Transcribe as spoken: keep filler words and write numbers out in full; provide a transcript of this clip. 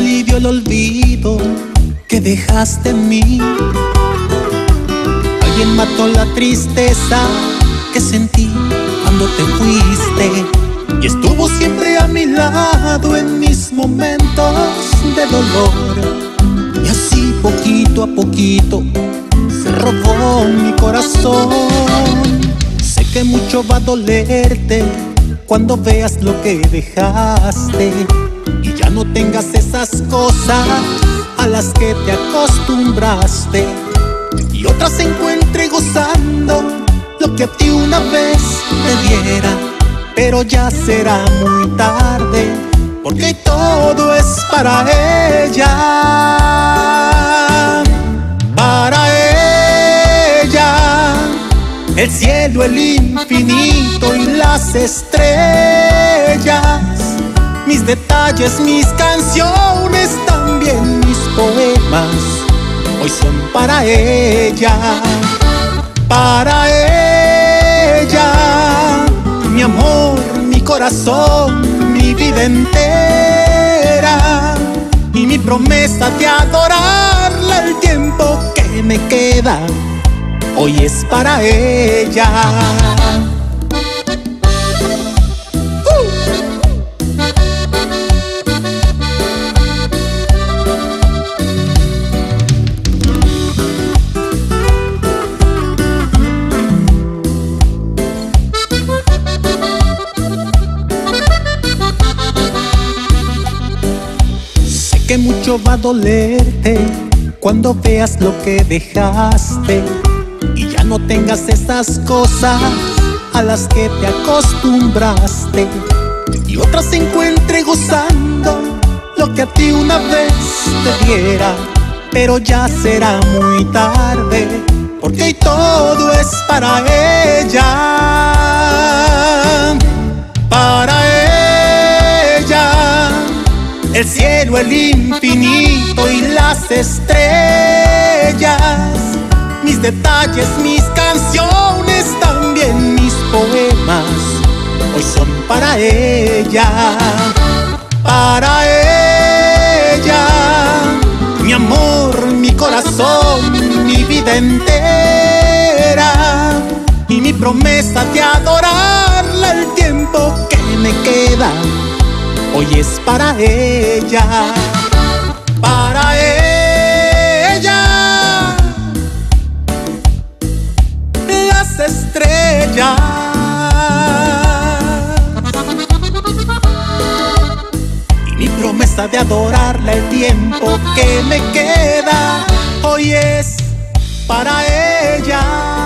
alivio el olvido que dejaste en mí. Alguien mató la tristeza que sentí cuando te fuiste, y estuvo siempre a mi lado en mis momentos de dolor. Y así poquito a poquito se robó mi corazón. Sé que mucho va a dolerte cuando veas lo que dejaste y ya no tengas esas cosas a las que te acostumbraste, y otra se encuentre gozando lo que a ti una vez te diera. Pero ya será muy tarde, porque todo es para ella, para ella. El cielo, el infinito y las estrellas, mis detalles, mis canciones, también mis poemas, hoy son para ella, para ella. Mi amor, mi corazón, mi vida entera, y mi promesa de adorarla el tiempo que me queda, hoy es para ella. Que mucho va a dolerte cuando veas lo que dejaste y ya no tengas esas cosas a las que te acostumbraste, y otra se encuentre gozando lo que a ti una vez te diera. Pero ya será muy tarde, porque hoy todo es para ella, para ella. El cielo, el infinito y las estrellas, mis detalles, mis canciones, también mis poemas, hoy son para ella, para ella. Mi amor, mi corazón, mi vida entera, y mi promesa de adorarla el tiempo que me queda, hoy es para ella, para ella. Las estrellas y mi promesa de adorarla el tiempo que me queda, hoy es para ella.